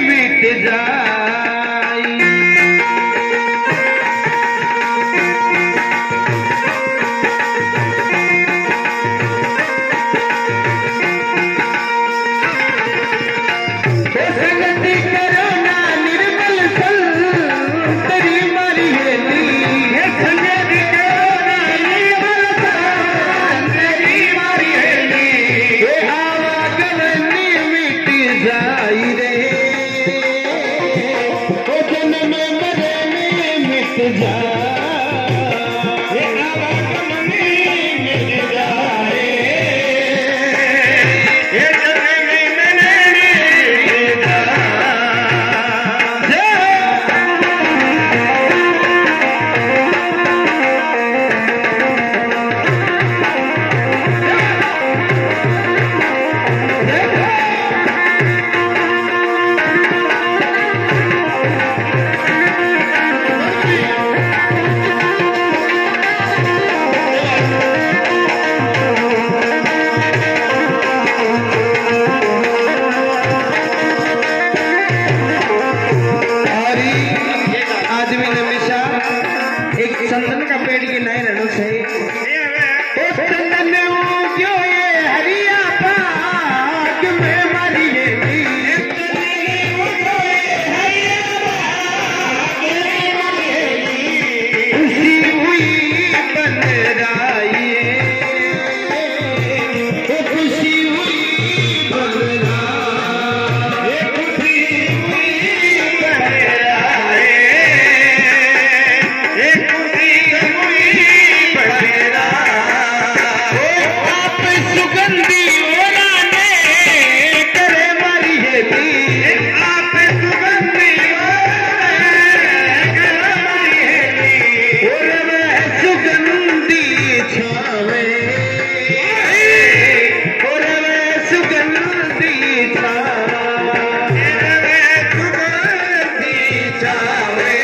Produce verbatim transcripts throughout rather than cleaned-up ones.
मिट जाई। संगति करो ना निर्मल सल तेरी मारी हेली, संगति करो ना निर्मल सल तेरी मारी हेली, ये आवागमन मिट जाई रे, ओ जन्म मरने मिट जाए, ये आवागमन मिट जाए, ये चंदन का पेड़ की नए रणों से चंदन क्यों ये हरिया पाक में मरी है, खुशी हुई बन रही है, खुशी हुई बन रही है, खुशी हुई बन रही है, सुगंधी ओराने करे मारी हेली, आप सुगंधी करे मारी हेली, और वह सुगंधी छावे, और वह सुगंधी छावे, वह सुगंधी छावे,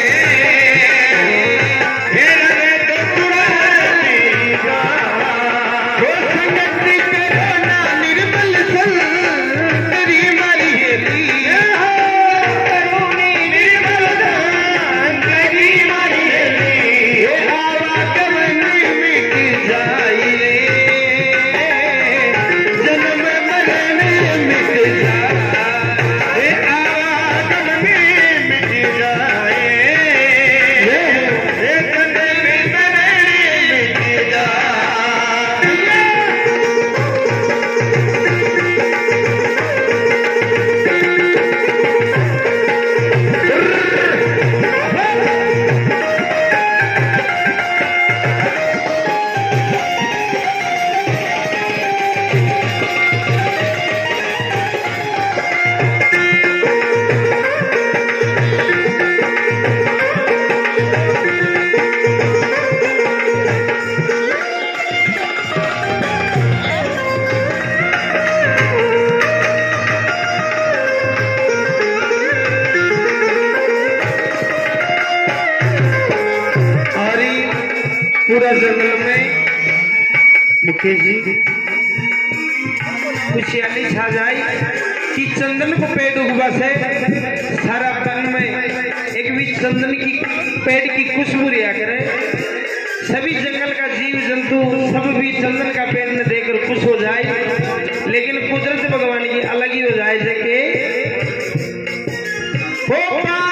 पूरा जंगल में मुकेश जी खुशहाली छा जाई कि चंदन को पेड़ उगवा से सारा तन में एक भी चंदन की पेड़ की खुशबू रिया करे, सभी जंगल का जीव जंतु सब भी चंदन का पेड़ में देखकर खुश हो जाए, लेकिन कुदरत भगवान की अलग ही हो जाए, जैसे